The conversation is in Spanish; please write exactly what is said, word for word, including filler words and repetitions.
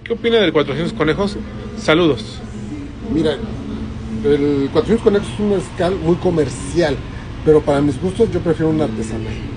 ¿Qué opina del cuatrocientos Conejos? Saludos. Mira, el cuatrocientos Conejos es un mezcal muy comercial, pero para mis gustos yo prefiero un artesanal.